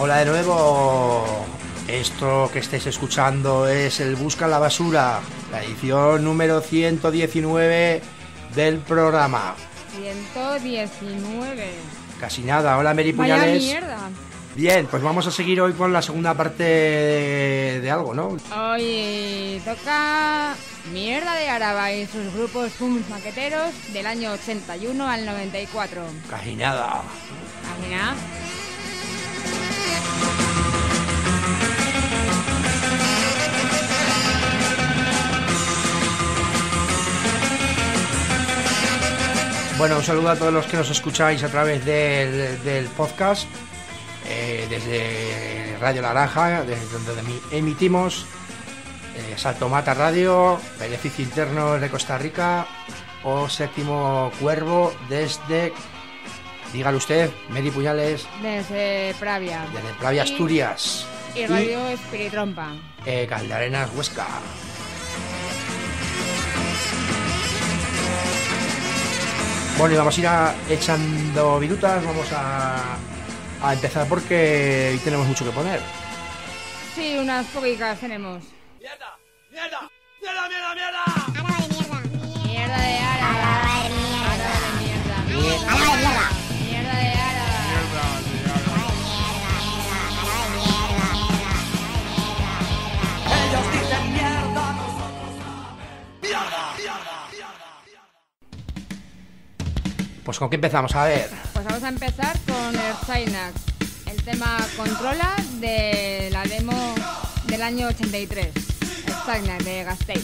Hola de nuevo. Esto que estáis escuchando es el Busca en la Basura, la edición número 119 del programa. 119. Casi nada. Hola, Mary Puñales. Vaya mierda. Bien, pues vamos a seguir hoy con la segunda parte de algo, ¿no? Hoy toca Mierda de Áraba y sus grupos punk maqueteros del año 81 al 94. Casi nada. Casi nada. Bueno, un saludo a todos los que nos escucháis a través del podcast, desde Radio Naranja, desde donde emitimos, Salto Mata Radio, Beneficio Interno de Costa Rica, o Séptimo Cuervo desde, dígalo usted, Mary Puñales, Desde Pravia. desde Pravia, Asturias, Y Radio Espiritrompa. Caldearenas, Huesca. Bueno, y vamos a ir echando virutas, vamos a empezar porque hoy tenemos mucho que poner. Sí, unas poquitas tenemos. ¡Mierda! ¡Mierda! ¡Mierda, mierda, mierda! Mierda de Áraba. Áraba de mierda. Mierda de Áraba. Ellos dicen mierda, nosotros ¡mierda! Pues ¿con qué empezamos? A ver. Pues vamos a empezar con el Chinax, el tema Controla de la demo del año 83, el Chinax de Gasteiz.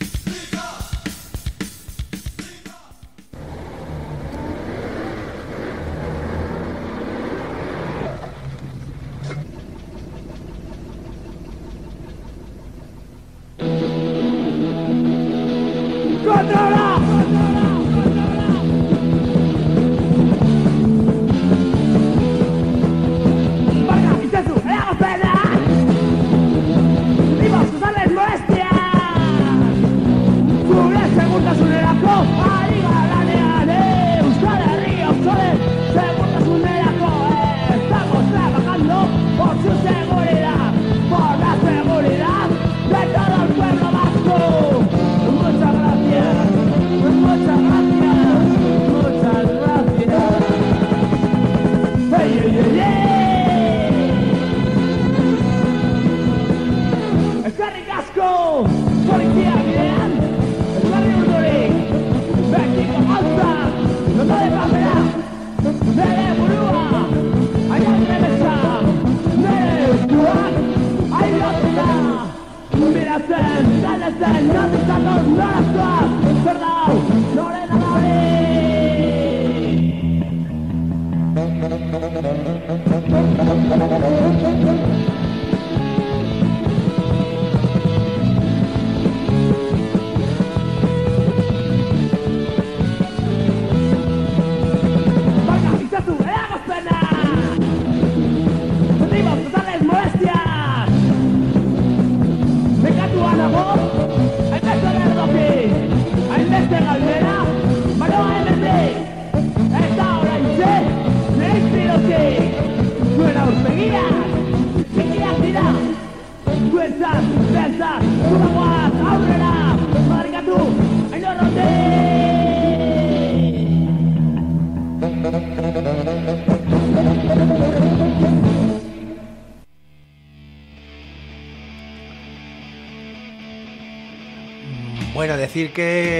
Bueno, decir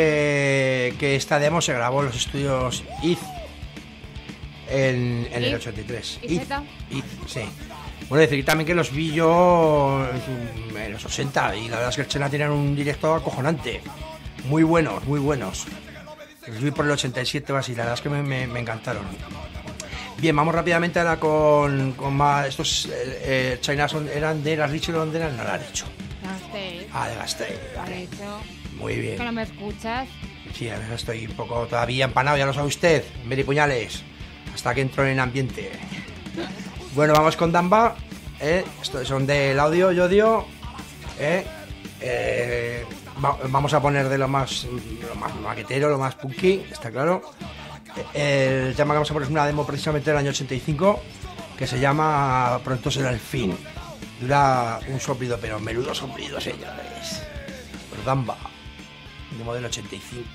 que esta demo se grabó en los estudios IZ en el 83. ¿IZ? Sí. Bueno, decir también que los vi yo en los 80 y la verdad es que el Chena tenían un directo acojonante. Muy buenos, muy buenos. Los vi por el 87 o así, la verdad es que me encantaron. Bien, vamos rápidamente ahora con más. Estos China eran de las Richie, ¿dónde eran? No, la han dicho. Gasteiz. Ah, de Gasteiz. ¿Has Vale. dicho? Muy bien. ¿Que no me escuchas? Sí, a veces estoy un poco todavía empanado, ya lo sabe usted, Mary Puñales, hasta que entro en ambiente. Bueno, vamos con Damba, estos son del audio y odio, vamos a poner de lo más maquetero, lo más punky, está claro. El tema que vamos a poner es una demo precisamente del año 85, que se llama Pronto será el fin. Dura un soplido, pero menudo soplido, señores. Gamba, de modelo 85.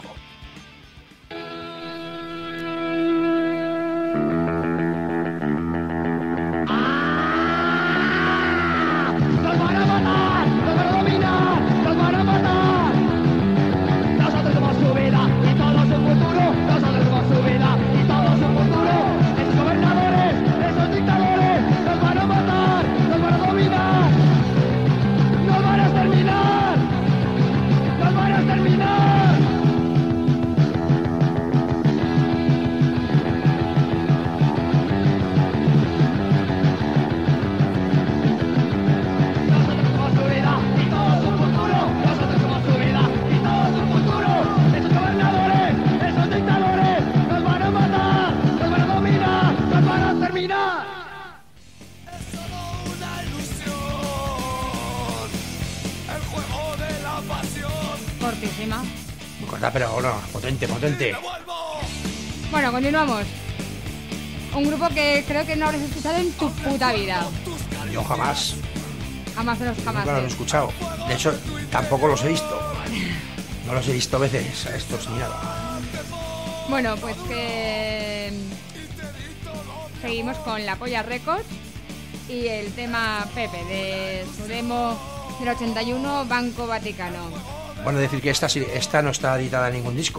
Cortísima. Muy corta, pero bueno, potente. Bueno, continuamos. Un grupo que creo que no habrás escuchado en tu puta vida. Yo jamás. Jamás de los jamás. Nunca los he escuchado. De hecho, tampoco los he visto. No los he visto a veces a estos ni nada. Bueno, pues que seguimos con La Polla Records y el tema Pepe de su demo del 81, Banco Vaticano. Bueno, decir que esta no está editada en ningún disco.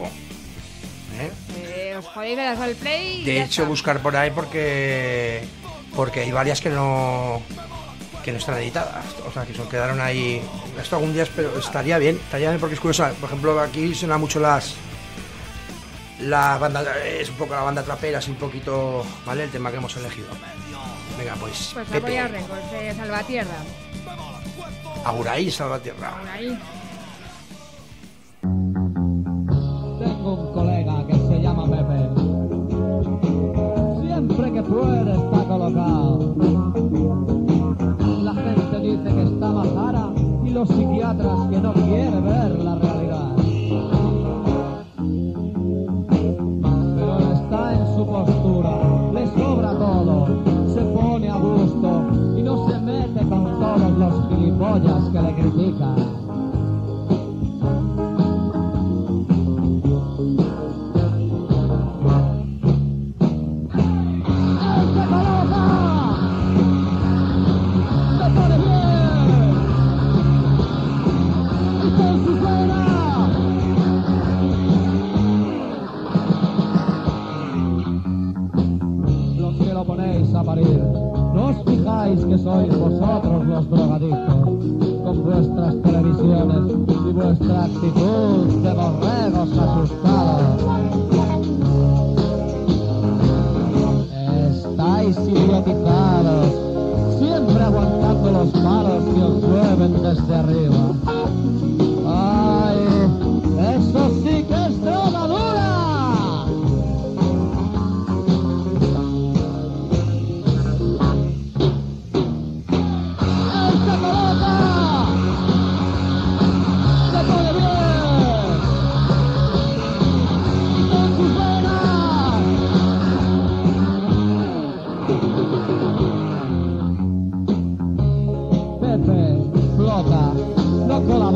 Os podéis ver al play. De hecho, buscar por ahí porque hay varias que no están editadas. O sea, que se quedaron ahí. Esto algún día, pero estaría bien porque es curioso. Por ejemplo, aquí suena mucho la banda, es un poco la banda trapera, es un poquito, ¿vale? El tema que hemos elegido. Venga, pues La Pepe. Polla Records de Salvatierra. Aguraí, Salvatierra. Ahí. Tengo un colega que se llama Pepe. Siempre que puede está colocado. La gente dice que está majara y los psiquiatras que no quiere ver la realidad. Pero él está en su postura, le sobra todo, se pone a gusto y no se mete con todos los gilipollas que le critican. Que sois vosotros los drogadictos, con vuestras televisiones y vuestra actitud de borregos asustados. Estáis idiotizados, siempre aguantando los palos que os llueven desde arriba. ¡Ay! ¡Eso sí que es drogadura! No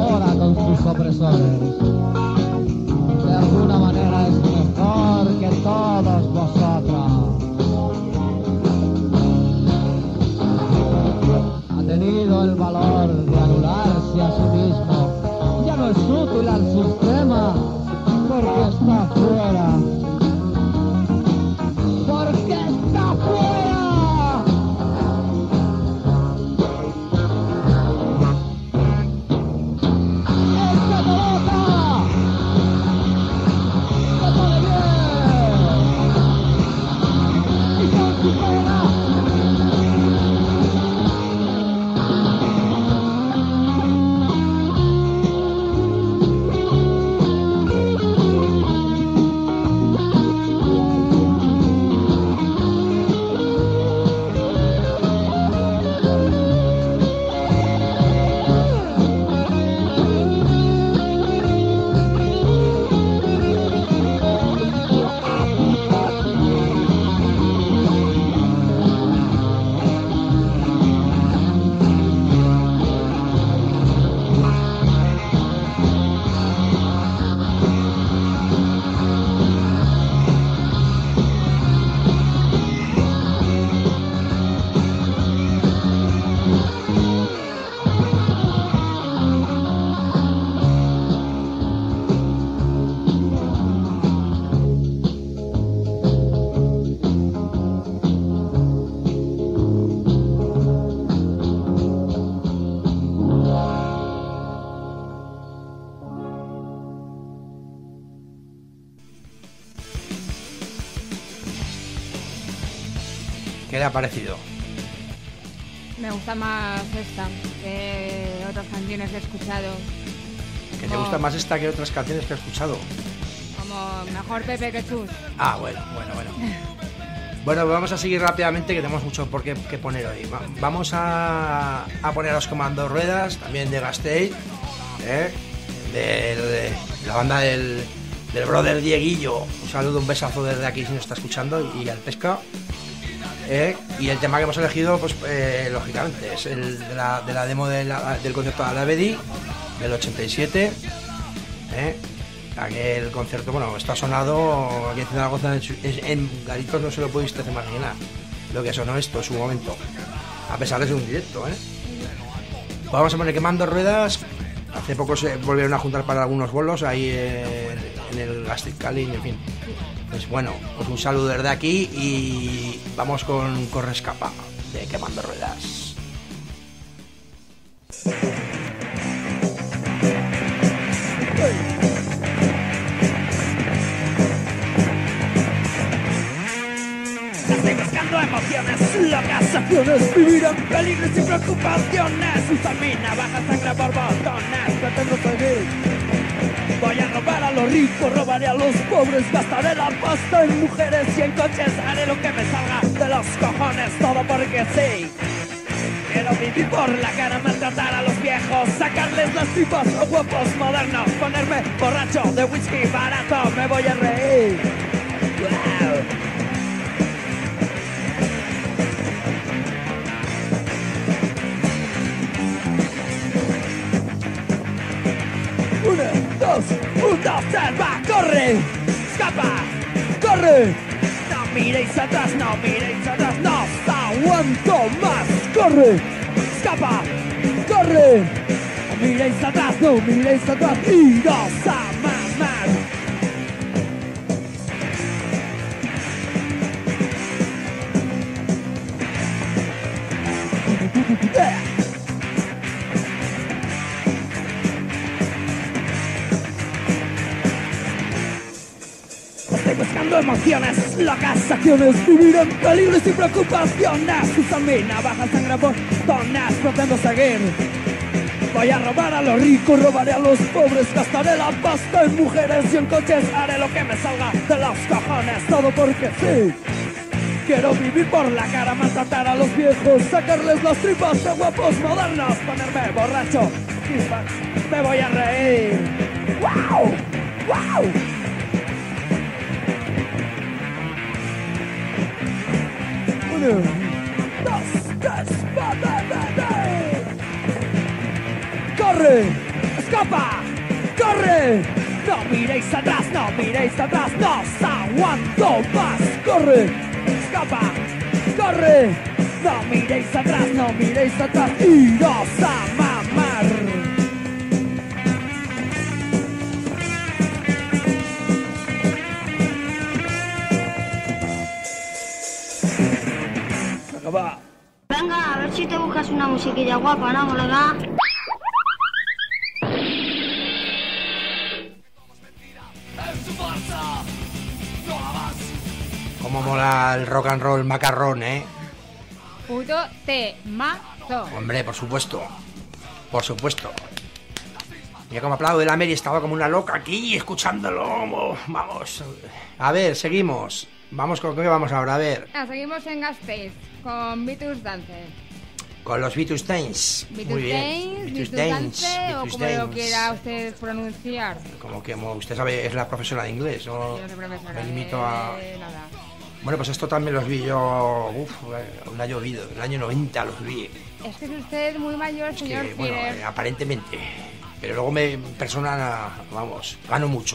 ¿Qué le ha parecido? Me gusta más esta que otras canciones que he escuchado. ¿Que te gusta más esta que otras canciones que he escuchado? Como Mejor Pepe que Chus. Ah, bueno. Bueno, vamos a seguir rápidamente, que tenemos mucho por qué poner hoy. Vamos a poner a los Comando Ruedas, también de Gasteiz, de la banda del brother Dieguillo. Un saludo, un besazo desde aquí si nos está escuchando, y al Pesca. Y el tema que hemos elegido, pues lógicamente, es el de la demo del concierto de Alavedi, del 87. Aquel concierto, bueno, está sonado aquí en Zaragoza, en Garitos no se lo pudiste imaginar lo que sonó esto en su momento, a pesar de ser un directo. Pues vamos a poner Quemando Ruedas. Hace poco se volvieron a juntar para algunos bolos ahí en el Gasteiz Cali, en fin. Pues bueno, pues un saludo desde aquí y vamos con Correscapa de Quemando Ruedas. Estoy buscando emociones, locas acciones, vivir en peligro y sin preocupaciones. Usar mi navaja, sangre por botones, pretendo seguir. Voy a robar a los ricos, robaré a los pobres, gastaré la pasta en mujeres y en coches, haré lo que me salga de los cojones, todo porque sí. Quiero vivir por la cara, maltratar a los viejos, sacarles las tripas a guapos modernos, ponerme borracho de whisky barato, me voy a reír. Wow. Un, dos, tres, va, corre, escapa, corre. No miréis atrás, no miréis atrás, no os aguanto más. Corre, escapa, corre. No miréis atrás, no miréis atrás, iros a mamar. Estoy buscando emociones, locas acciones, vivir en peligro y sin preocupaciones. Usan mi navaja, sangre por botones, pretendo seguir. Voy a robar a los ricos, robaré a los pobres, gastaré la pasta en mujeres y en coches, haré lo que me salga de los cojones, todo porque sí. Quiero vivir por la cara, maltratar a los viejos, sacarles las tripas a guapos modernos, ponerme borracho, me voy a reír. ¡Wow! ¡Wow! Uno, dos, tres, ¡corre! ¡Escapa! ¡Corre! No miréis atrás, no miréis atrás, no os aguanto más. ¡Corre! ¡Escapa! ¡Corre! No miréis atrás, no miréis atrás, iros a mamar. Acaba. Venga, a ver si te buscas una musiquilla guapa, ¿no, colega? Cómo mola el rock and roll macarrón, Puto temazo. Hombre, por supuesto. Por supuesto. Mira cómo aplaude la Mary, estaba como una loca aquí escuchándolo. Vamos. A ver, seguimos. Vamos con qué vamos ahora, a ver. Seguimos en Gasteiz con Vitus Dance. Con los Vitus Dance. Muy bien. Vitus Dance, o como lo quiera usted pronunciar. Como que usted sabe, es la profesora de inglés, ¿no? Yo no soy profesora Me limito a... nada. Bueno, pues esto también los vi yo. Ha llovido. En el año 90 los vi. Es que es usted muy mayor, señor Que, bueno, Firer. aparentemente. Pero luego en persona, vamos, gano mucho.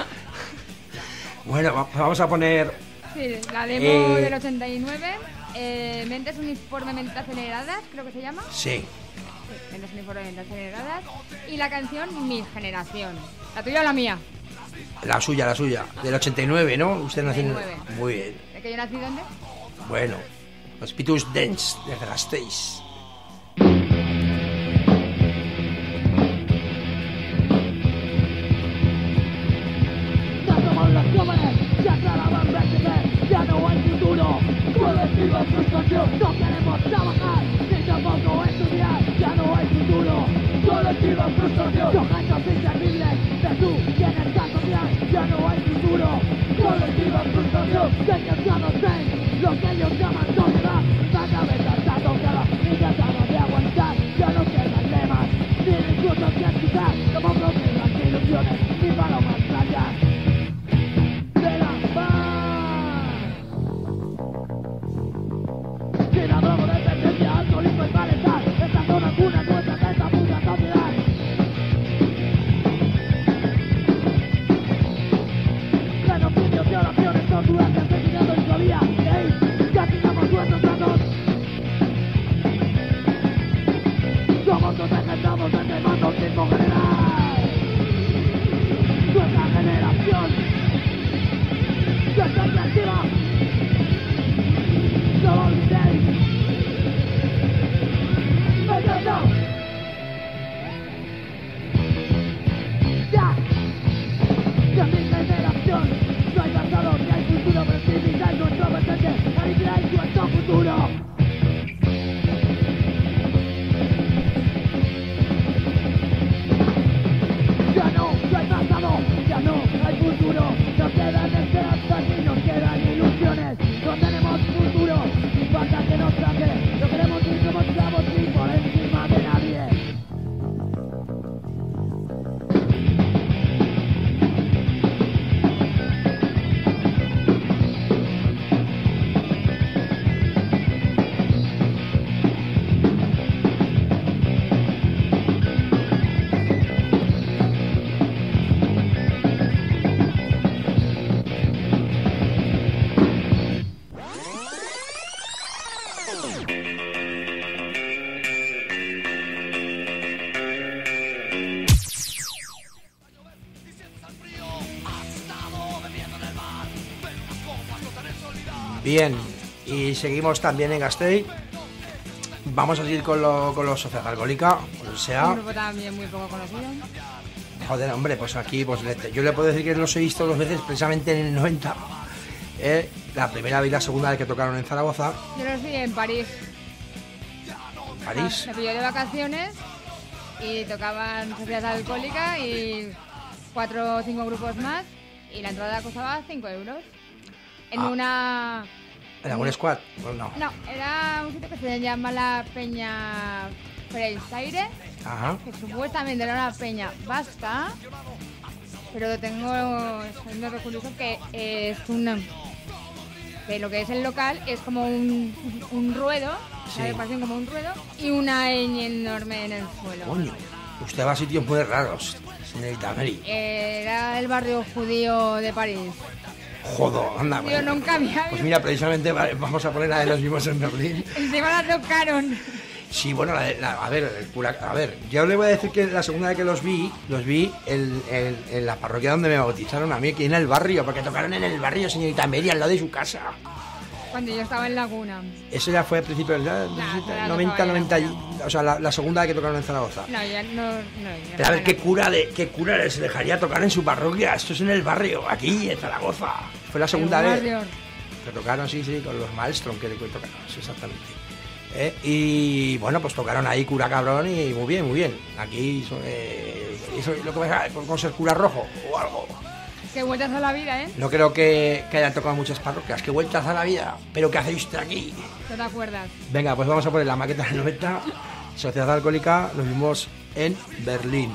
Bueno, vamos a poner... Sí, la demo del 89. Mentes uniformemente aceleradas, creo que se llama. Sí. Mentes uniformemente aceleradas. Y la canción Mi Generación. ¿La tuya o la mía? La suya. Del 89, ¿no? Usted nació en... 89. Muy bien. ¿De que yo nací dónde? Bueno, los Vitus Dance de Gasteiz. Ya no hay futuro, colectivos frustrados. de que ya no sé lo que ellos llaman soledad. La cabeza está tocada y tratando de aguantar, ya no quedan lemas, ni discursos que escuchar, como promesas ni ilusiones, ni para más allá de la paz. Sin adobo de tendencia, alcoholismo y malestar, esta zona es una muestra de esta puta sociedad. Genocidios y oraciones, torturas, asesinato y vía. ¡Ey! ¡Castigamos nuestros datos! Somos los ejecutados entre mandos tipo general. Nuestra generación se está activa. No olvidéis. ¡Venga! ¡Ya! ¡Ya mi generación! No hay pasado, ni hay futuro, precipita nuestro presente, aligráis nuestro futuro. Ya no hay pasado, ya no hay futuro, no quedan esperanzas ni nos quedan ilusiones, no tenemos futuro, sin falta que nos saque, no queremos ir como esclavos ni por encima de nadie. Bien, y seguimos también en Gasteiz. Vamos a seguir con los Sociedad Alcohólica, o sea, Un grupo también muy poco conocido. joder, hombre, pues aquí pues yo le puedo decir que los he visto dos veces precisamente en el 90. La primera vez y la segunda vez que tocaron en Zaragoza. Yo los vi en París. París. Me pilló de vacaciones y tocaban Sociedad Alcohólica y 4 o 5 grupos más y la entrada costaba 5 euros. En una... ¿En algún squad? Pues no. No, era un sitio que se llama la Peña Freire, Ajá. que supuestamente era una peña vasca, pero tengo siendo curioso que es una... que lo que es el local es como un ruedo, Sí. ¿sabes? Parecen como un ruedo y una ñ enorme en el suelo. Coño, usted va a sitios muy raros, señorita Mary. Era el barrio judío de París. Joder, anda. Yo Bueno. nunca había Pues mira, precisamente vamos a poner la de los vimos en Berlín. Encima la tocaron. Sí, bueno, a ver, yo le voy a decir que la segunda vez que los vi en la parroquia donde me bautizaron a mí, aquí en el barrio, porque tocaron en el barrio, señorita Mary, al lado de su casa. Cuando yo estaba en Laguna. Eso ya fue a principios del ya 90, tocaba 90, ya. o sea, la segunda vez que tocaron en Zaragoza. No, ya no. Pero a ver, ¿qué cura les dejaría tocar en su parroquia? Esto es en el barrio, aquí, en Zaragoza. Fue la segunda vez que tocaron, sí, con los Maelstrom que tocaron, sí, exactamente. Y bueno, pues tocaron ahí cura cabrón y muy bien, muy bien. Aquí, eso es lo que va con ser cura rojo o algo. Qué vueltas a la vida, ¿eh? No creo que hayan tocado muchas parroquias. Qué vueltas a la vida. Pero ¿qué hacéis usted aquí? ¿No te acuerdas? Venga, pues vamos a poner la maqueta del 90. Sociedad Alcohólica, nos vimos en Berlín.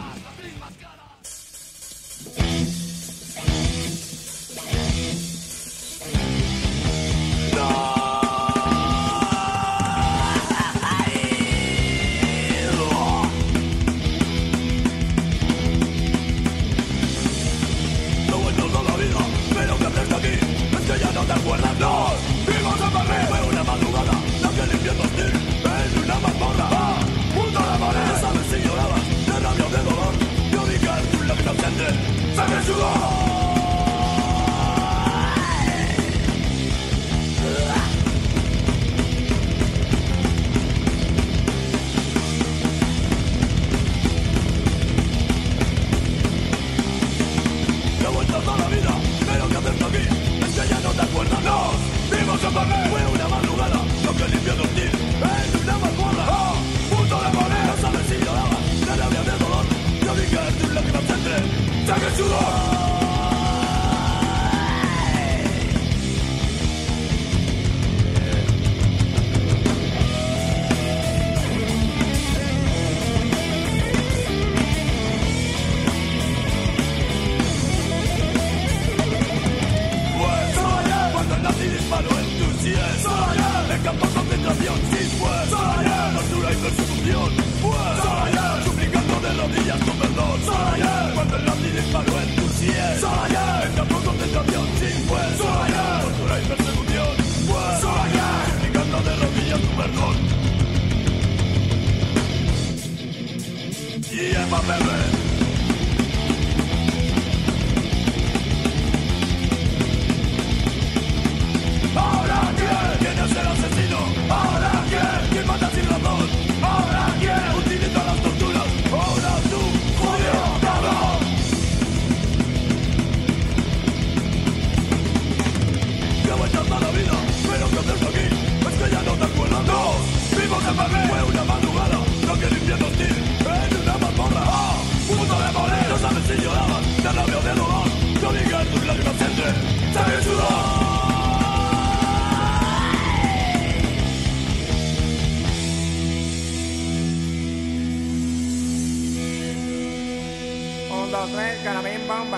it's gonna be bomba.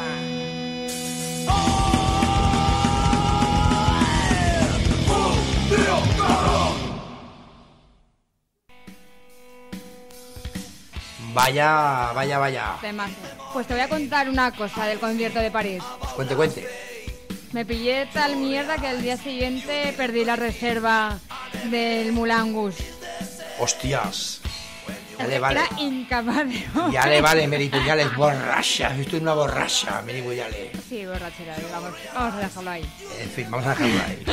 Vaya. Temazo. Pues te voy a contar una cosa del concierto de París. Cuente. Me pillé tal mierda que al día siguiente perdí la reserva del Moulin Rouge. Hostias. Ya le vale. Era incapaz de... Ya le vale, Mary Puñales, borracha. Yo estoy una borracha, Mary Puñales. Sí, borrachera, vamos a dejarlo ahí. En fin, vamos a dejarlo ahí.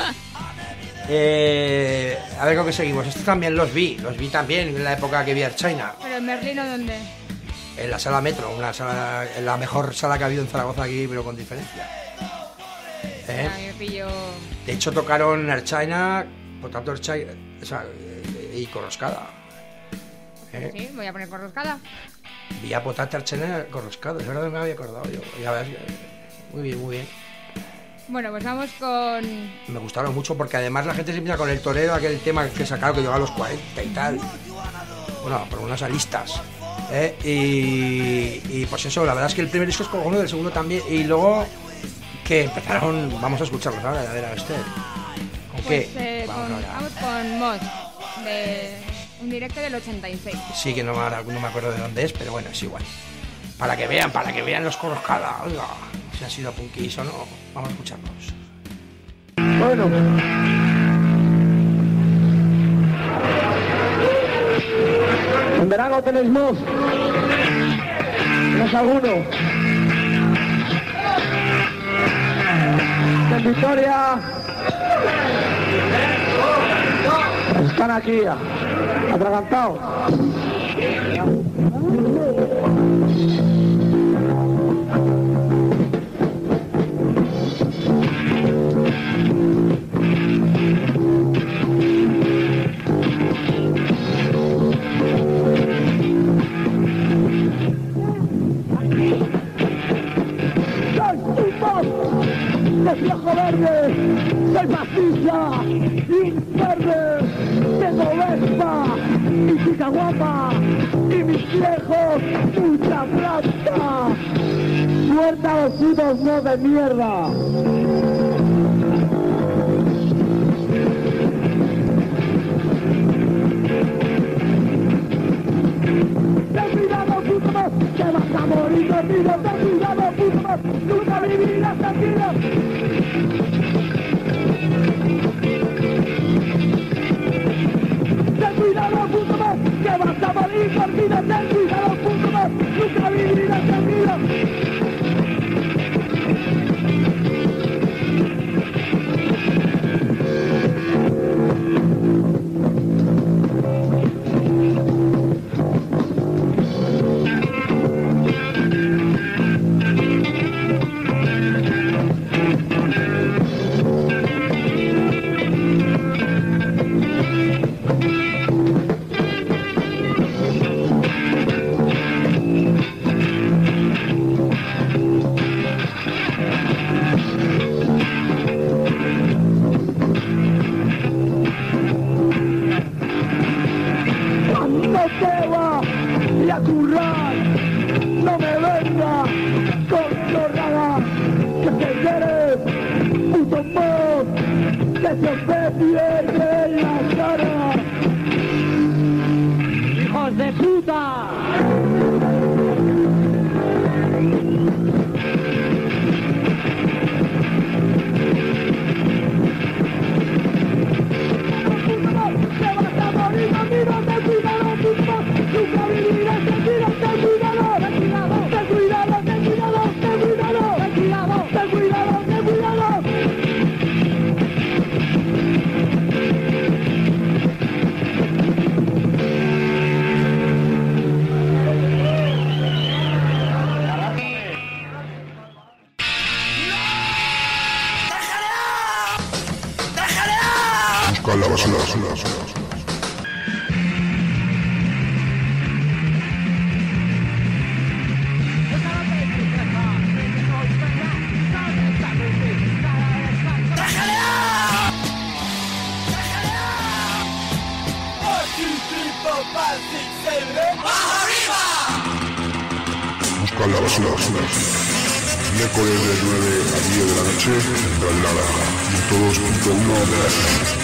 A ver con qué seguimos. Estos también los vi también en la época que vi a China. ¿Pero en Merlino dónde? En la sala Metro, la mejor sala que ha habido en Zaragoza aquí, pero con diferencia. Me pillo... De hecho tocaron China, por tanto China, o sea, y Corroscada. Sí, voy a poner Corroscada. Vi a Potata China Corroscada, es verdad que me había acordado yo. Ya ves, muy bien. Bueno, pues vamos con... Me gustaron mucho porque además la gente se empieza con el torero, aquel tema que sacaron que llegaba a los 40 y tal. Bueno, por unas aristas. Y pues eso, la verdad es que el primer disco es cojonudo, del segundo también. Y luego que empezaron, vamos a escucharlos ahora, a ver usted. ¿Con pues, qué? Vamos con Mod, de un directo del 86. Sí, que no me acuerdo de dónde es, pero bueno, es igual. Para que vean los Corroscada, oiga, si ha sido punkis o no, vamos a escucharlos. Bueno. En verano tenéis Mod. ¿Tienes alguno? En Vitoria. Están aquí, atragantados. ¡De viejo verde! ¡Soy fascista! ¡Y un verde! ¡Tengo Vespa! ¡Y chica guapa! ¡Y mis viejos! ¡Mucha plata! ¡Muerta a los putos no de mierda! ¡Ten cuidado, puto más! ¡Que vas a morir dormido! ¡Ten cuidado, puto más! ¡Nunca vivirás tranquilo! ¡Ten cuidado, puto más! ¡Que vas a morir dormido! ¡Ten cuidado, puto más! ¡Nunca vivirás tranquilo! sacan la basura. Miércoles de 9 a 10 de la noche, Granada. 102.1 MHz.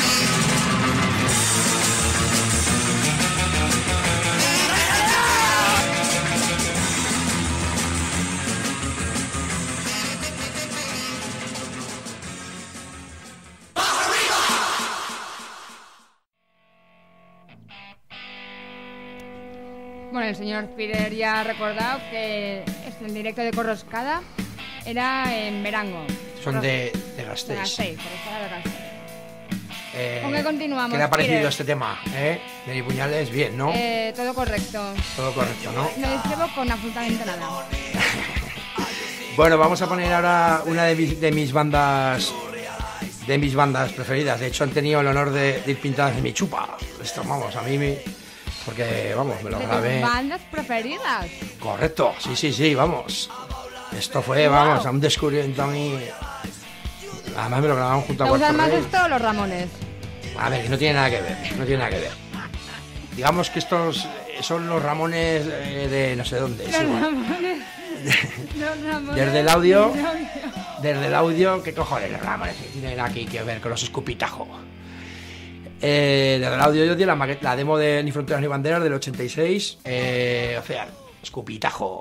Bueno, el señor Spider ya ha recordado que el directo de Corroscada era en Verango. Son de Gasteiz. De Gasteiz, Corroscada de Gasteiz. ¿Con qué continuamos? ¿Qué le ha parecido Spider? este tema? De Puñales, bien, ¿no? Todo correcto. Todo correcto, ¿no? No discrepo con absolutamente nada. Bueno, vamos a poner ahora una de mis bandas preferidas. De hecho, han tenido el honor de ir pintadas en mi chupa. Esto, vamos, a mí porque, vamos, me lo ¿De grabé. tus bandas preferidas? Correcto, sí, vamos. Esto fue, Wow. vamos, a un descubrimiento a mí. Además me lo grabaron junto a ¿Te gustan más Rey. esto o los Ramones? A ver, que no tiene nada que ver. Digamos que estos son los Ramones de no sé dónde. es Los igual. Ramones. Los Ramones. Desde el audio, ¿qué cojones los Ramones que tienen aquí que ver con los escupitajos? Desde el audio yo di la demo de Ni Fronteras ni Banderas del 86, o sea, escupitajo.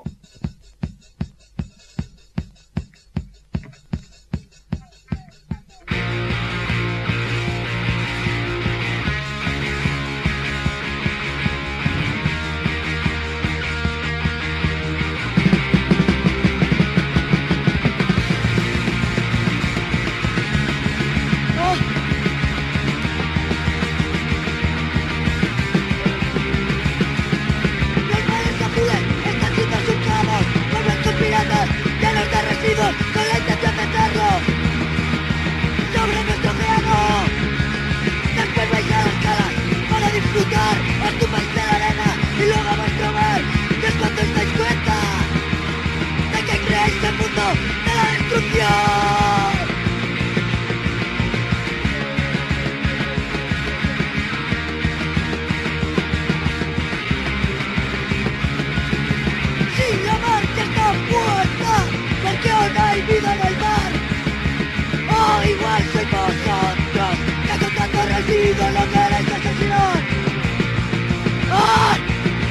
Los mares aculen, están citas sus tramos, pueblos piratas, llenos de residuos, con la intención de echarlos sobre nuestro océano. Después vais a las calas para disfrutar, os tumbáis de la arena y luego a vuestro mar. Y es cuando os dais cuenta de que creáis el mundo de la destrucción. Si la mar ya está muerta, porque aún hay vida en el mar. O igual sois vosotros, que con tanto residuo lo queréis asesinar. ¡Ay!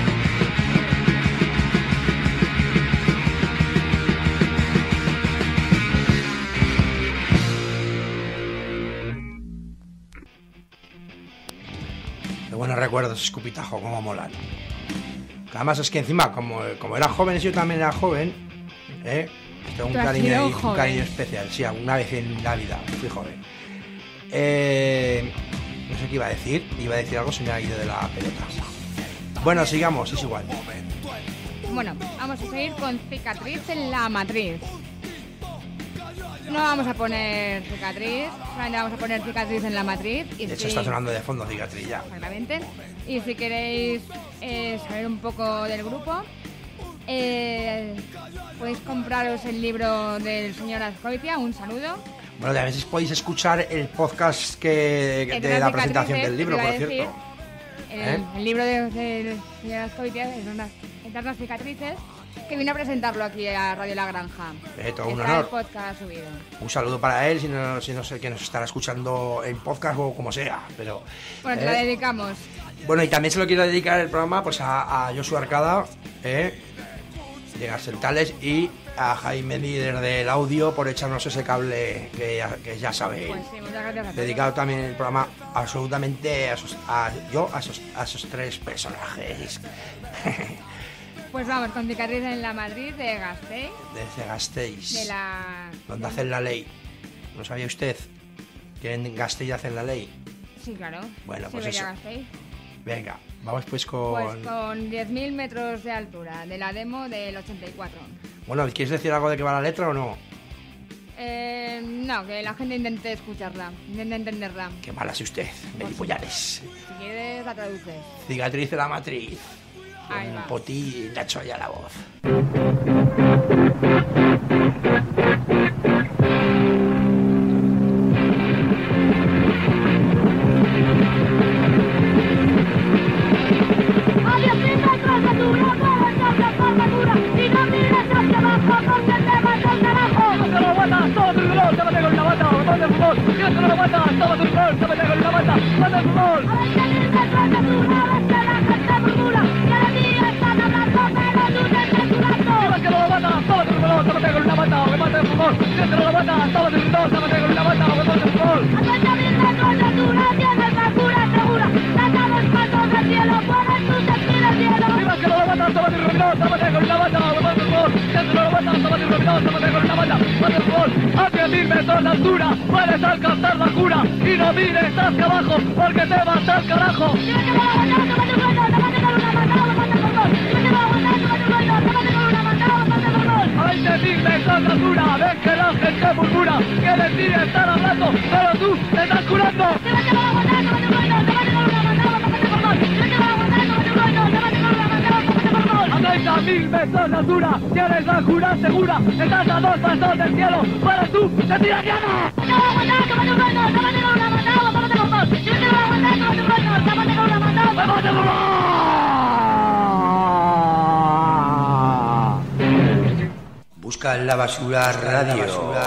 Qué buenos recuerdos, escupitajo, cómo molan. Además es que encima, como eran jóvenes, yo también era joven, tengo un Tú has cariño, sido ahí, un joven. cariño especial. Sí, alguna vez en la vida fui joven. No sé qué iba a decir. Iba a decir algo, se me ha ido de la pelota. Bueno, sigamos, es igual. Bueno, vamos a seguir con Cicatriz en la Matriz. No vamos a poner cicatriz, solamente vamos a poner Cicatriz en la Matriz. Y De hecho, si- está sonando de fondo cicatriz ya. Exactamente. Y si queréis saber un poco del grupo, podéis compraros el libro del señor Azcoitia, un saludo. Bueno, también podéis escuchar el podcast de Entre la las presentación cicatrices, del libro, te iba por a decir. cierto. El libro del señor Azcoitia es unas eternas cicatrices, que vino a presentarlo aquí a Radio La Granja. Todo un Está honor. el podcast subido. Un saludo para él, si no sé que nos estará escuchando en podcast o como sea. Pero, Bueno, te la dedicamos. bueno, y también se lo quiero dedicar el programa pues a Joshua Arcada, de Garcentales, y a Jaime Líder del audio por echarnos ese cable que ya sabe él. Pues sí, muchas gracias a todos. Dedicado también el programa absolutamente a esos tres personajes. Pues vamos, con Cicatriz en la Madrid de Gasteiz, Desde Gasteiz, de la... donde hacen la ley. ¿No sabía usted que en Gasteiz hacen la ley? Sí, claro. Bueno, Sí, pues vería eso. Gasteiz. Venga, vamos pues Pues con... con 10.000 metros de altura, de la demo del 84. Bueno, ¿quieres decir algo de qué va la letra o no? No, que la gente intente escucharla, intente entenderla. Qué mala es usted, Melipollas. Si quieres, la traduces. Cicatriz de la matriz. Ahí Con va. Poti Nacho ya la voz. Adiós, metros de altura, puedes dar la armadura, y no bata, sábado y dos, sábado con la bata, huevos de fútbol. A 30.000 metros de altura tienes la cura segura. Saca los pasos del cielo, pones tus esquí del cielo. Viva que no lo bata, sábado y dos, sábado con la bata, huevos de fútbol. Que no lo bata, sábado y dos, sábado con la bata, huevos de fútbol. A 10.000 metros de altura puedes alcanzar la cura y no mires hacia abajo porque te vas al carajo. Viva que no lo bata, sábado y dos, sábado con una bata, huevos de fútbol. Viva que no lo bata, sábado y dos, sábado con una bata, huevos de fútbol. A 20.000 metros de altura ves que la gente murmura que de ti están hablando, pero tú te estás curando. Viva que no lo bata, sábado y dos, sábado con una bata, huevos de fútbol. Viva que no lo bata, sábado y dos, sábado con una bata, huevos de fútbol. A 30.000 metros de altura tienes la cura segura, estás a 2 pasos del cielo, pero tú te tiras llano. Viva que no lo bata, sábado y dos, sábado con una bata, huevos de fútbol. Viva que no lo bata, sábado y dos, sábado con una bata, huevos de fútbol. Busca en la basura radio.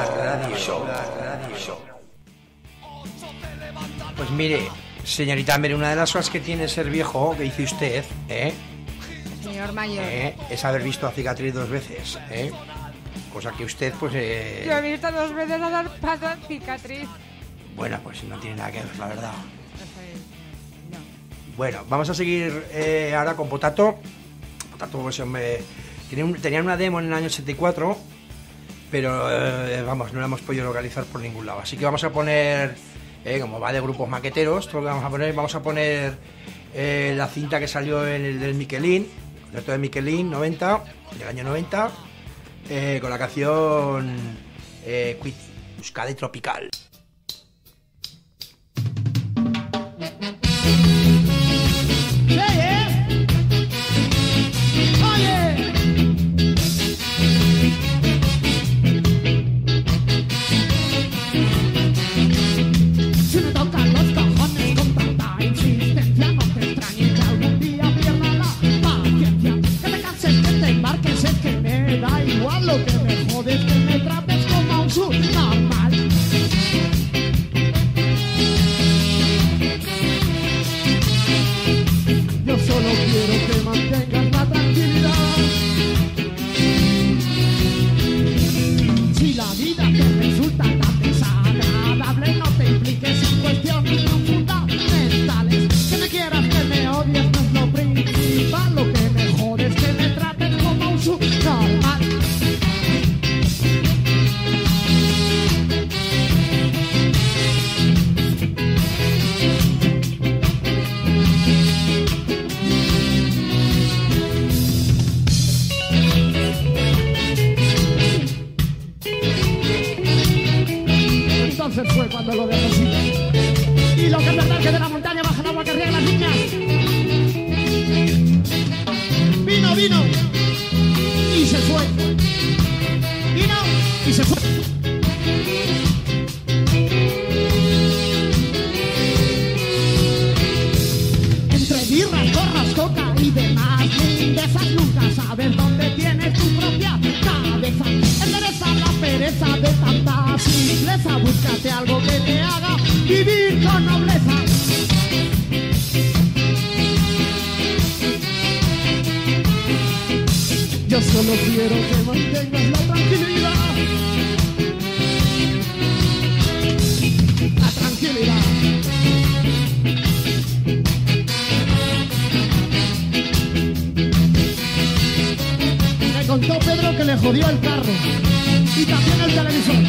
Pues mire, señorita, mire, una de las cosas que tiene ser viejo, que dice usted, Señor mayor. es haber visto a Cicatriz 2 veces, cosa que usted, pues... Yo he visto 2 veces a dar paso a Cicatriz. Bueno, pues no tiene nada que ver, la verdad. No. Bueno, vamos a seguir ahora con Potato. Potato, pues, tenían una demo en el año 84, pero vamos, no la hemos podido localizar por ningún lado. Así que vamos a poner, como va de grupos maqueteros, todo lo que vamos a poner la cinta que salió en el del Miquelin, concierto de Miquelin 90, del año 90, con la canción Quit, Euskadi Tropical. Lo que me jode es que me trates como a un subnormal. Yo solo quiero que mantengas la tranquilidad. Si la vida te resulta tan desagradable, no te impliques en cuestiones fundamentales. Que me quieras, que me odies, no es lo principal. Lo que me jode es que me trates como a un subnormal. Entonces fue cuando lo dejó así. Y lo que es verdad que de la montaña baja el agua que riega las niñas. Vino y se fue. Vino y se fue. Entre birras, gorras, coca y demás lindezas, nunca sabes dónde tienes tu propia cabeza. Endereza la pereza de tanta simpleza. Búscate algo que te haga vivir con nobleza. Yo solo quiero que mantengas la tranquilidad. La tranquilidad. Me contó Pedro que le jodió el carro y también el televisor.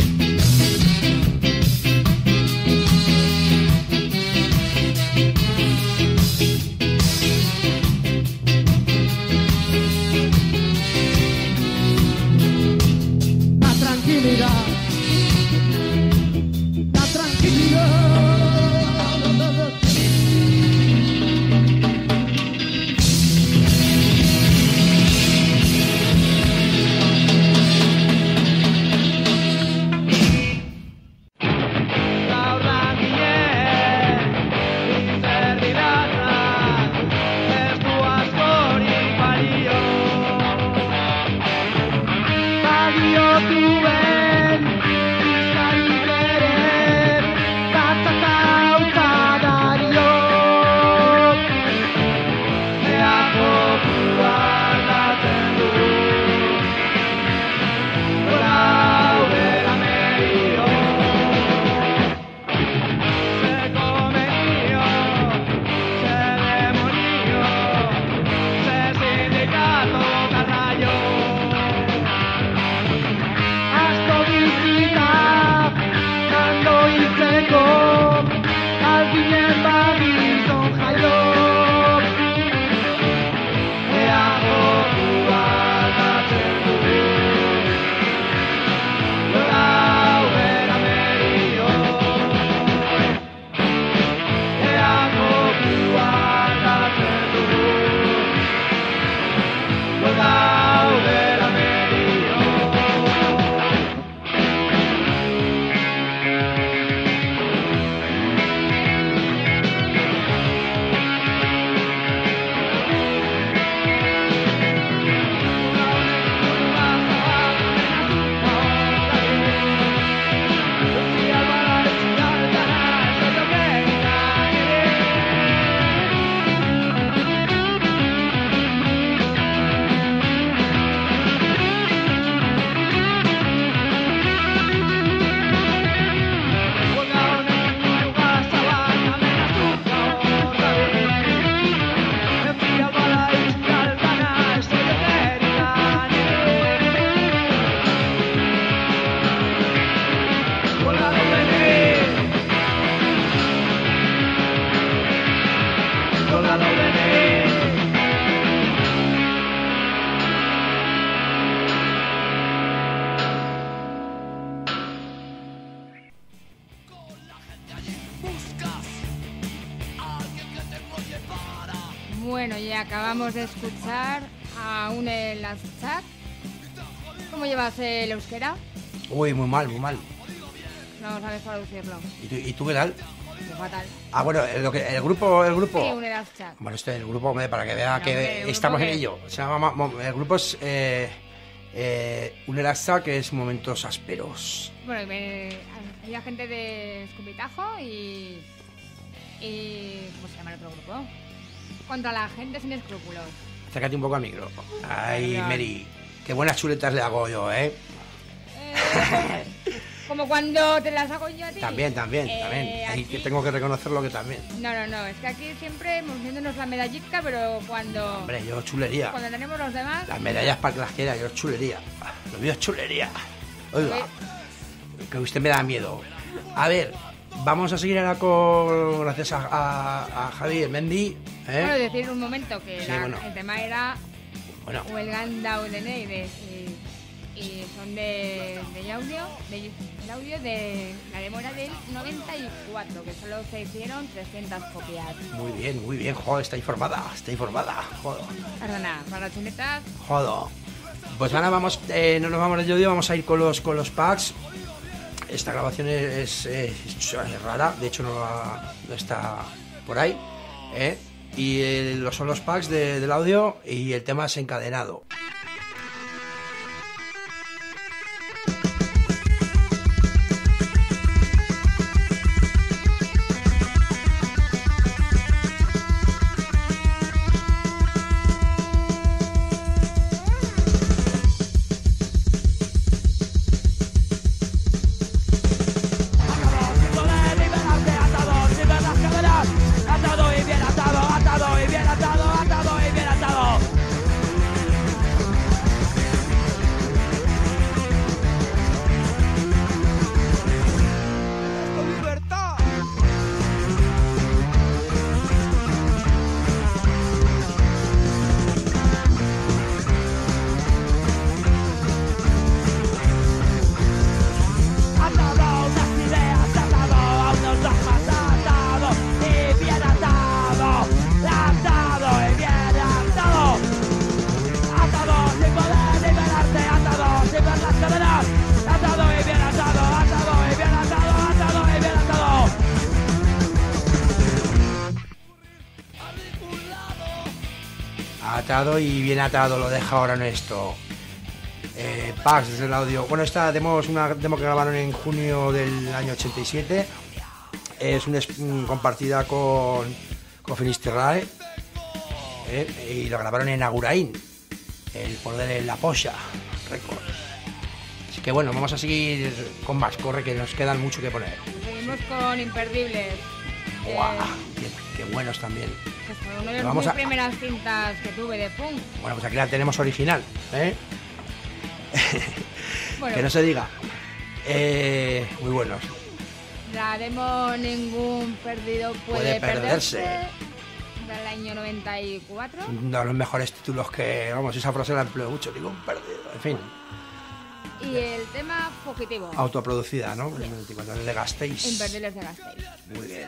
La tranquilidad. La tranquilidad. Bueno, y acabamos de escuchar a un Elaschak. ¿Cómo llevas el euskera? Uy, muy mal, muy mal. No sabes traducirlo. ¿Y tú qué tal? Qué fatal. Ah, bueno, el grupo... Sí, un Elaschak. Bueno, el grupo, hombre, para que vea No, que hombre, estamos en ¿qué? ello. Se llama, el grupo es un Elaschak, que es Momentos Ásperos. Bueno, había gente de Escupitajo y... ¿Cómo se llama el otro grupo? Contra la gente sin escrúpulos. Acércate un poco al micro. Ay, Venga. Mary, qué buenas chuletas le hago yo, ¿eh? Como cuando te las hago yo a ti. También. Ahí aquí- que tengo que reconocerlo que también. No, es que aquí siempre moviéndonos la medallica, pero cuando Hombre, yo chulería. tenemos los demás... Las medallas para que las quiera, yo chulería. Lo mío es chulería. Oiga, que usted me da miedo. A ver, vamos a seguir ahora con... Gracias a Javier Mendy. Bueno, decir un momento que Sí, bueno. el tema era Bueno, Huelgan Daudeneides y son de audio, del audio de la demora del 94, que solo se hicieron 300 copias. muy bien, joder, está informada, joder. Perdona, para las chuletas, Joder. Pues ahora vamos, no nos vamos de audio, vamos a ir con los packs. Esta grabación es rara, de hecho no está por ahí, ¿eh? Y son los packs del audio y el tema es encadenado. Atado y bien atado, atado y bien atado, atado y bien atado. Atado y bien atado, lo deja ahora en esto. Packs desde el audio. Bueno, esta demo es una demo que grabaron en junio del año 87. Es compartida con Finisterrae. Y lo grabaron en Agurain, el poder de la Polla Records. Así que bueno, vamos a seguir con más. Corre, que nos quedan mucho que poner. seguimos con Imperdibles. ¡Guau! Qué buenos también. Pues fue una de las Vamos mis a- primeras cintas que tuve de punk. Bueno, pues aquí la tenemos original, ¿eh? Bueno, Que no se diga. Muy buenos. la demo Ningún perdido puede Puede perderse. Del año 94. Uno de los mejores títulos que, vamos, esa frase la empleo mucho, digo, un perdido. En fin, Y el tema Fugitivo. autoproducida, ¿no? En el 94, de Gasteiz. Imperdibles de Gasteiz. Muy bien.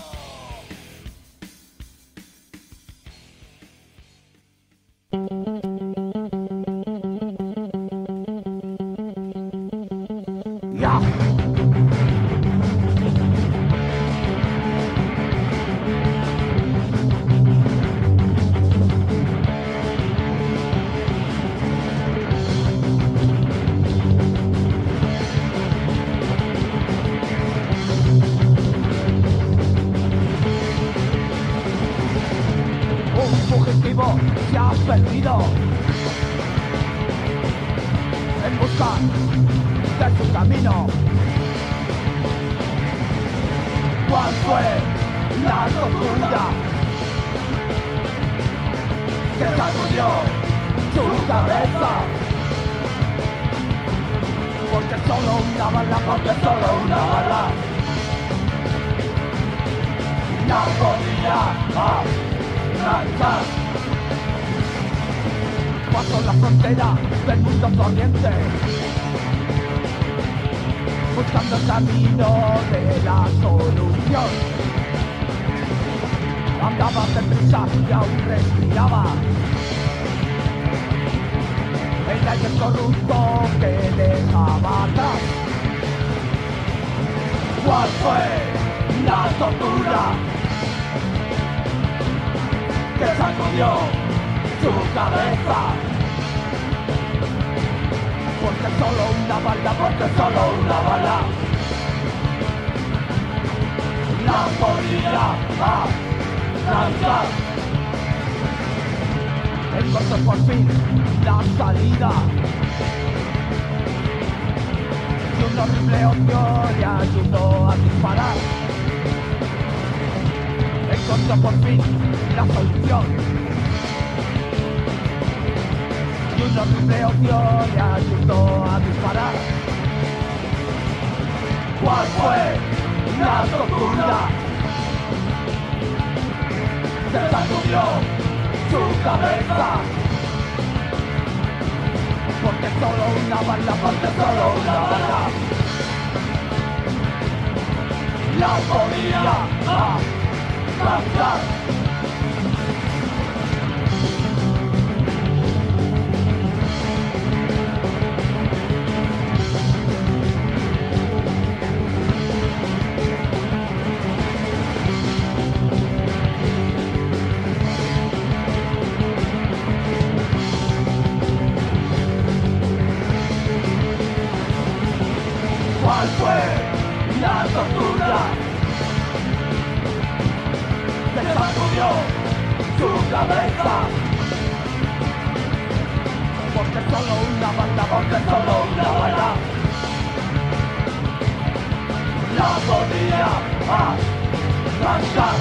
Un fugitivo se ha perdido en busca de su camino. ¿Cuál fue la locura que sacudió su cabeza? Porque solo una bala, porque solo una bala no podía alcanzar. Paso la frontera del mundo corriente, buscando el camino de la solución. Andabas deprisa y aún respiraba el aire corrupto que dejaba atrás. ¿Cuál fue la tortura que sacudió su cabeza? Porque solo una bala, porque solo una bala la podía arrancar. Encontró por fin la salida y un horrible odio le ayudó a disparar. Encontró por fin la solución y un horrible odio le ayudó a disparar. ¿Cuál fue la tortura que sacudió su cabeza? Porque solo una bala, porque solo una bala la podía arrancar. ¿Cuál fue la tortura que sacudió su cabeza? Porque solo una bala, porque solo una bala la podía arrancar.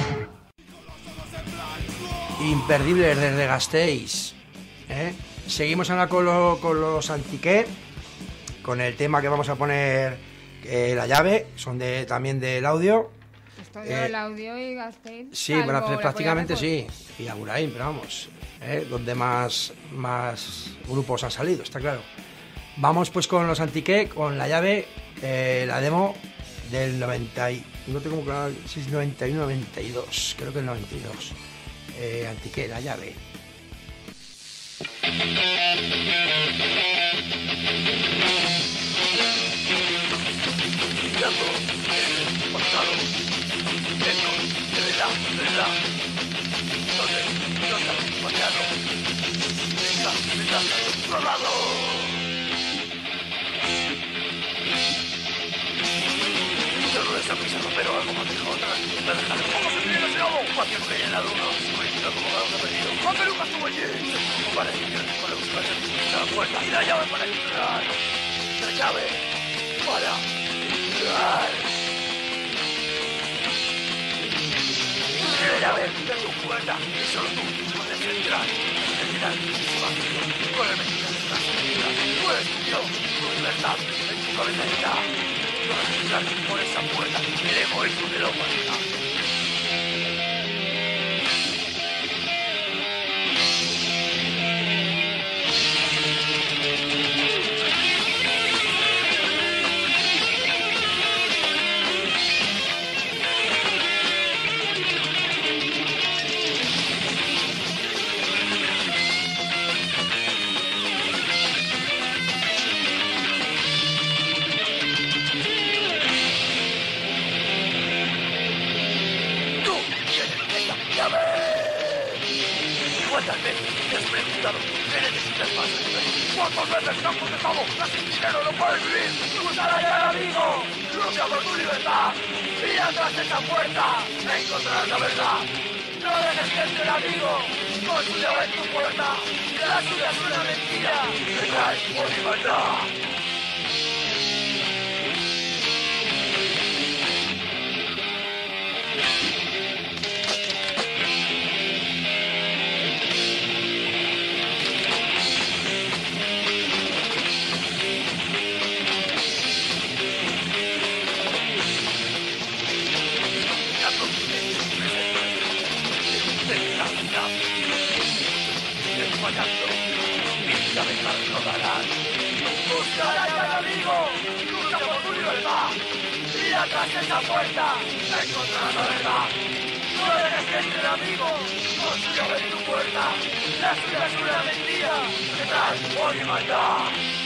Imperdibles desde Gasteiz, ¿eh? Seguimos ahora con los Antiqué, con el tema que vamos a poner, La llave, son también del audio. Esto del audio y Gasteiz. Sí, prácticamente sí. Y Agurain, pero vamos, donde más grupos han salido, está claro. Vamos pues con los Antiqué, con La llave, la demo del 90, no tengo claro si es 91 o 92, creo que el 92. Antiqué, La llave. Portado, eco, de verdad, donde no está acompañado, venga, al otro lado. Solo esa prisa no, pero algo más dejó atrás, me dejaré un poco sentir deseado, cualquier que haya llenado uno, soy como cada uno perdido, con pelucas estuvo allí, como para iniciar, para buscar la puerta y la llave para entrar, la llave para entrar. La llave de tu puerta y solo tú puedes entrar. Entrar con el mexicano de la seguridad. Puedes tu libertad en tu cabeza está. Puedes entrar por esa puerta y el egoísmo de la humanidad. ¿Cuántas veces te has preguntado qué necesitas más? ¿Cuántas veces te han contestado que sin dinero no puedes vivir? ¡Usa la llave, amigo! ¡Lucha por tu libertad! ¡Mira tras esa puerta! ¡Encontrarás la verdad! ¡No dejes que entre el amigo! ¡Con su llave en tu puerta! ¡La suya es una mentira! ¡Te caes por libertad! Tras esa puerta, encontrarás la verdad. No dejes que entre el amigo, construye en tu puerta, la suya es una mentira, detrás, odio y maldad.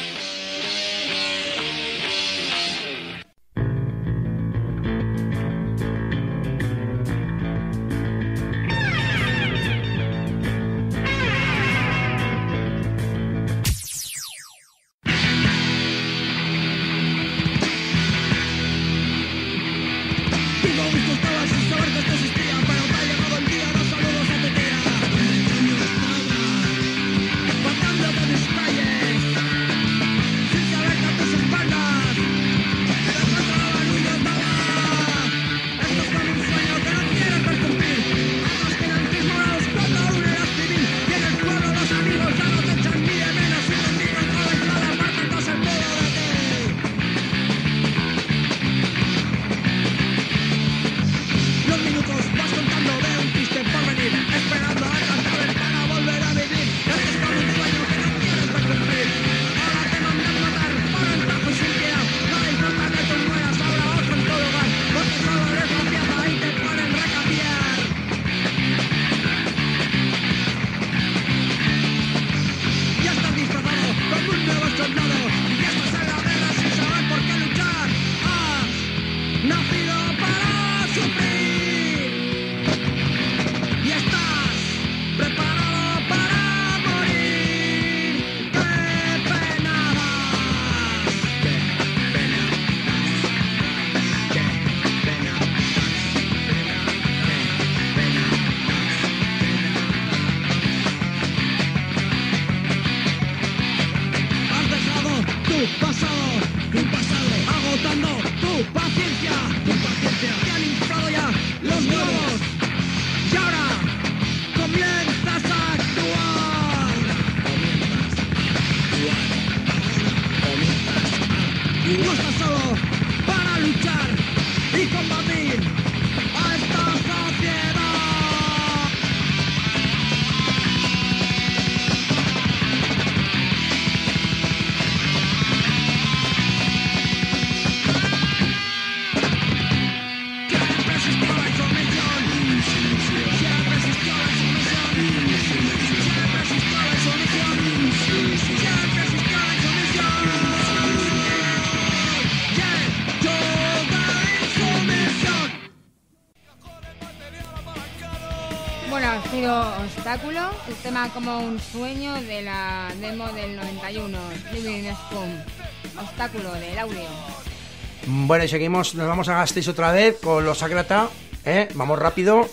Obstáculo, el tema Como un sueño de la demo del 91, Living Spoon, Obstáculo del audio. Bueno, y seguimos, nos vamos a Gasteiz otra vez con los Ácrata, vamos rápido,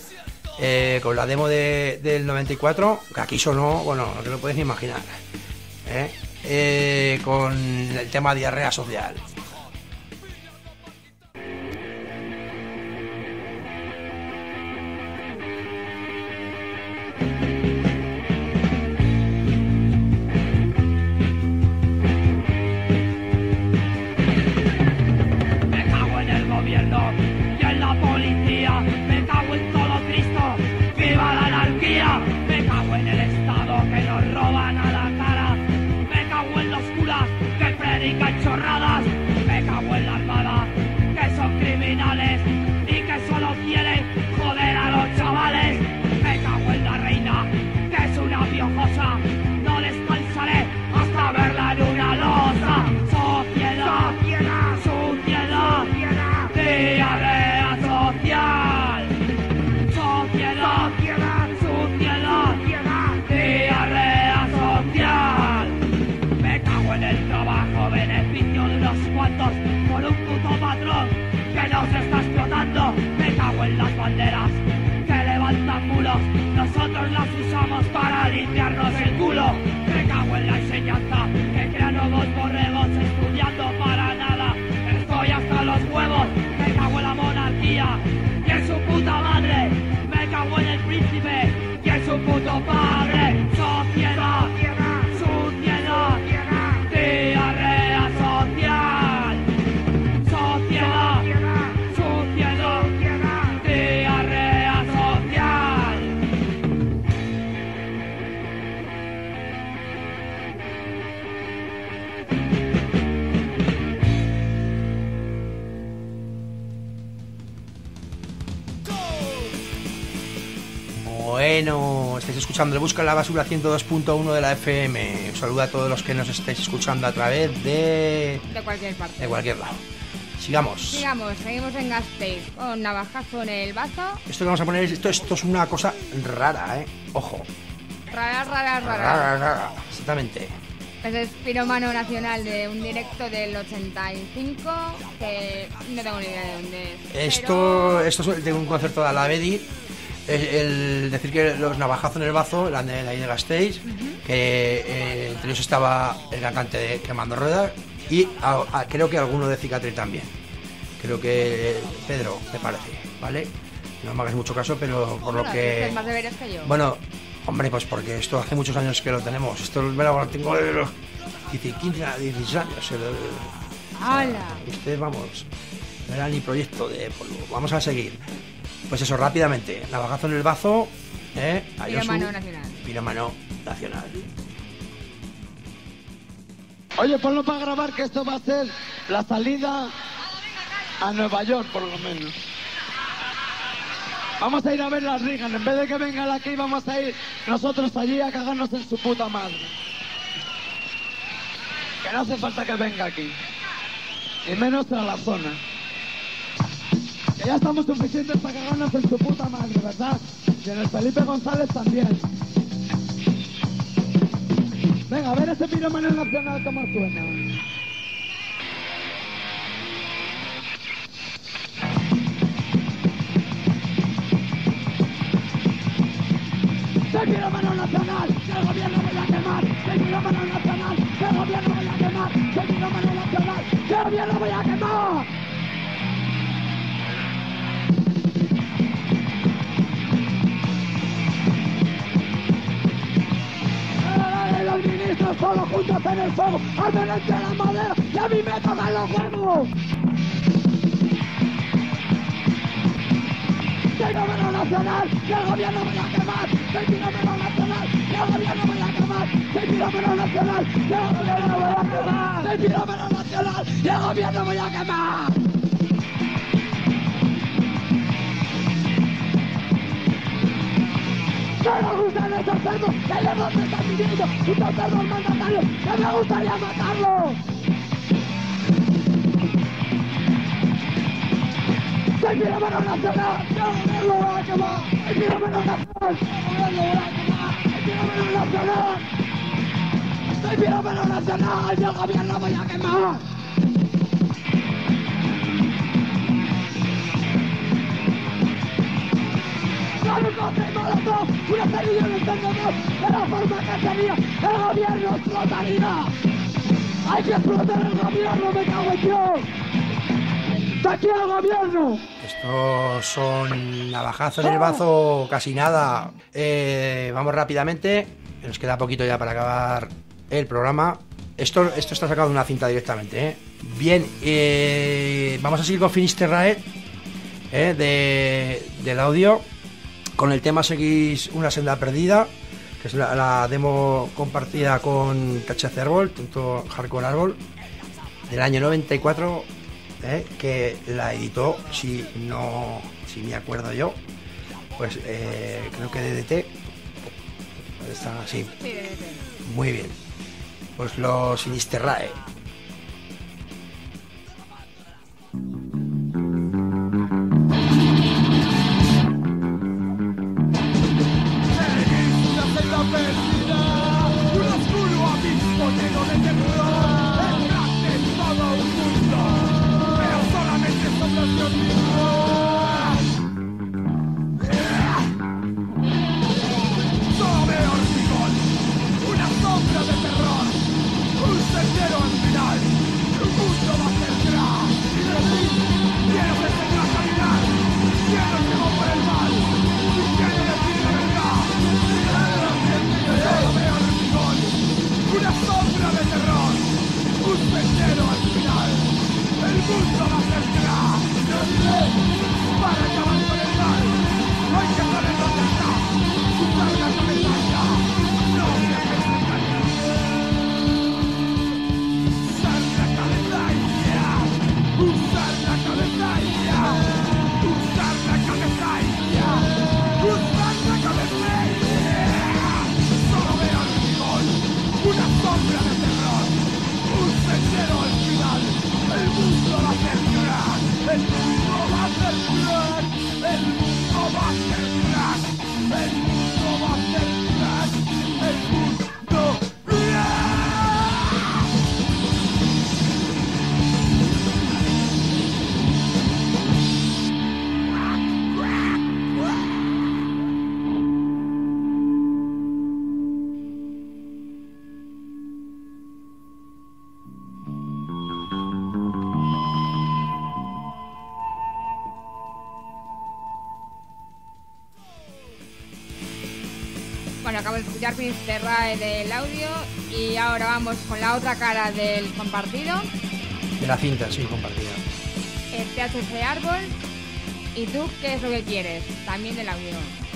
con la demo del 94, que aquí sonó, bueno, no te lo puedes ni imaginar, con el tema Diarrea Social. Chorradas Bueno, estáis escuchando el Busca en la Basura 102.1 de la FM. Un saludo a todos los que nos estáis escuchando a través de cualquier parte. De cualquier lado. Seguimos en Gasteiz con navajazo en el bazo. Esto que vamos a poner, esto es una cosa rara, Ojo. Rara. Exactamente. Pues es Piromano Nacional de un directo del 85, que no tengo ni idea de dónde es. Esto es de un concierto de Alavedi. El decir que los navajazos en el bazo, la de ahí de Gasteiz, que entre ellos estaba el cantante de Quemando Ruedas y creo que alguno de Cicatriz también. Creo que Pedro, me parece, ¿vale? No me hagas mucho caso, pero por lo que... más deberes que yo. Bueno, hombre, pues porque esto hace muchos años que lo tenemos. Esto lo tengo de los 15 a 16 años. ¡Hala! Ustedes, vamos, no era ni proyecto de polvo. Vamos a seguir. Pues eso, rápidamente. Navajazo en el bazo. Piromano Nacional. Piromano Nacional. Oye, ponlo para grabar, que esto va a ser la salida a Nueva York, por lo menos. Vamos a ir a ver las Reagan. En vez de que vengan aquí, vamos a ir nosotros allí a cagarnos en su puta madre. Que no hace falta que venga aquí. Y menos a la zona. Que ya estamos suficientes para cagarnos en su puta madre, ¿verdad? Y en el Felipe González también. Venga, a ver ese Piromano Nacional cómo suena. ¡Soy Piromano Nacional! ¡Que el gobierno voy a quemar! ¡Soy Piromano Nacional! ¡Que el gobierno voy a quemar! ¡Soy Piromano Nacional! ¡Que el gobierno voy a quemar! Los ministros todos juntos en el fuego, arden entre la madera y a mí me tocan los huevos. Soy Piromano Nacional, que el gobierno voy a quemar. Soy Piromano Nacional, que el gobierno voy a quemar. Soy Piromano Nacional, que el gobierno voy a quemar. Soy Piromano Nacional, que el gobierno voy a quemar. Que me gustan esos cerdos que llevan me están pidiendo unos cerdos mandatarios que me gustaría matarlos. Soy Piromano Nacional, que el gobierno voy a quemar. Soy Piromano Nacional, que el gobierno voy a quemar. Soy Piromano Nacional. Soy Piromano Nacional, que el gobierno voy a quemar. Una cerilla de entendedor de la forma que tenía el gobierno explotaría. Hay que explotar el gobierno, me cago en Dios. ¡De aquí al gobierno! Estos son navajazos en el bazo, casi nada. Vamos rápidamente, nos queda poquito ya para acabar el programa. Esto está sacado de una cinta directamente, Bien, vamos a seguir con Finisterrae, del audio. Con el tema seguís Una senda perdida, que es la demo compartida con THC Árbol, tanto Hardcore Árbol, del año 94, que la editó, si me acuerdo yo, pues creo que DDT. Está así. Sí, DDT. Muy bien. Pues los Finisterrae. Usar la cabeza Bueno, acabo de escuchar Finisterrae del audio y ahora vamos con la otra cara del compartido. De la cinta, sí, compartida. El THC Árbol. ¿Y tú qué es lo que quieres? También del audio.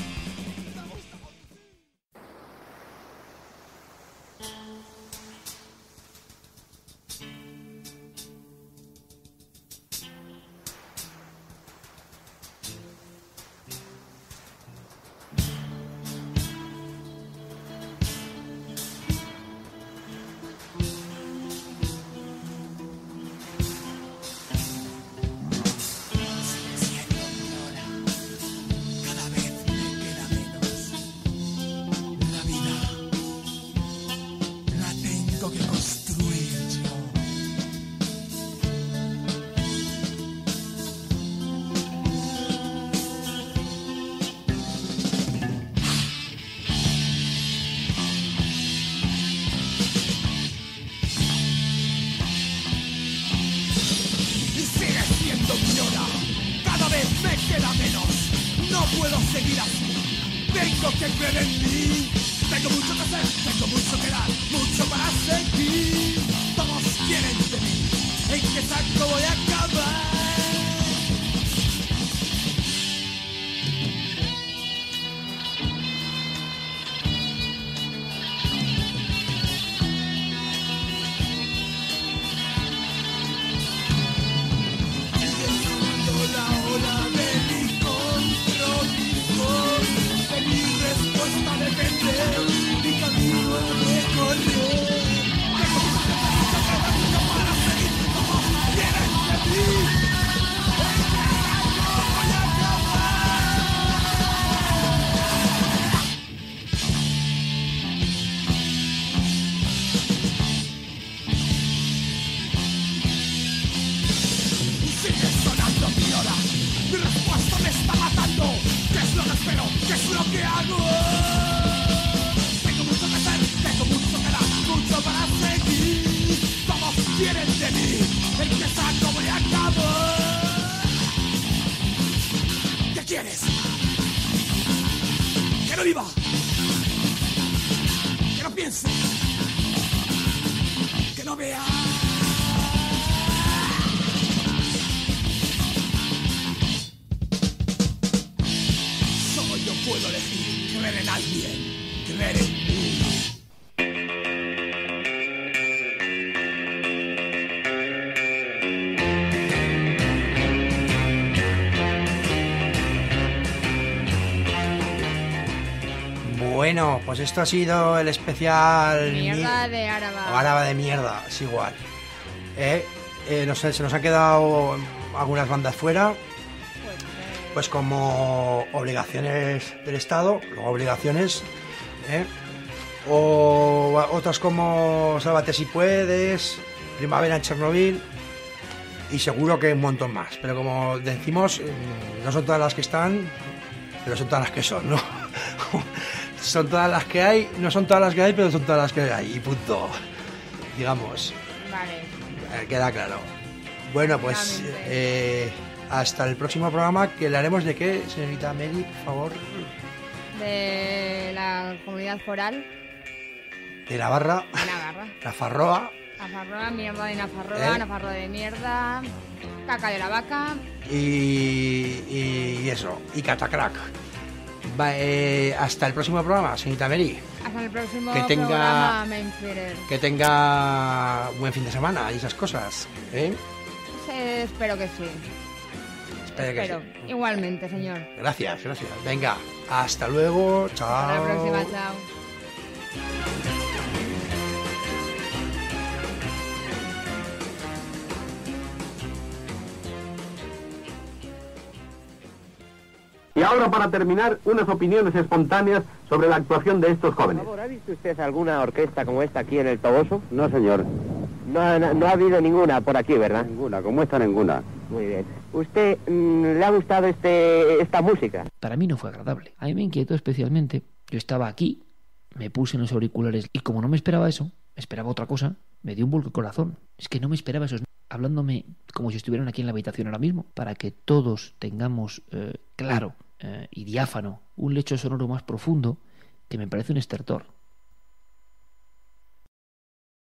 Bueno, pues esto ha sido el especial... Mierda de Áraba. O Áraba de mierda, es igual. No sé, se nos han quedado algunas bandas fuera. Pues como obligaciones del Estado, luego obligaciones, o otras como Sálvate si puedes, Primavera en Chernobyl, y seguro que un montón más. Pero como decimos, no son todas las que están, pero son todas las que son, ¿no? Son todas las que hay, no son todas las que hay, pero son todas las que hay, y punto. Digamos. Vale. Queda claro. Bueno, pues hasta el próximo programa, que le haremos de qué, señorita Mary, por favor. De la comunidad foral. De Navarra. De Navarra. Nafarroa. Nafarroa, mierda de Nafarroa, Nafarroa de mierda, caca de la vaca. Y eso, y catacrack. Hasta el próximo programa, señorita Mary. Hasta el próximo programa, Mainfeeder. Que tenga buen fin de semana y esas cosas, Espero que sí. Espero. Sí. Igualmente, señor. Gracias. Venga, hasta luego. Chao. Hasta la próxima, chao. Y ahora, para terminar, unas opiniones espontáneas sobre la actuación de estos jóvenes. Por favor, ¿ha visto usted alguna orquesta como esta aquí en el Toboso? No, señor. No ha habido ninguna por aquí, ¿verdad? Ninguna, como esta ninguna. Muy bien. ¿Usted le ha gustado esta música? Para mí no fue agradable. A mí me inquietó especialmente. Yo estaba aquí, me puse en los auriculares y como no me esperaba eso, me esperaba otra cosa, me dio un vuelco el corazón. Es que no me esperaba esos hablándome como si estuvieran aquí en la habitación ahora mismo, para que todos tengamos claro y diáfano un lecho sonoro más profundo que me parece un estertor.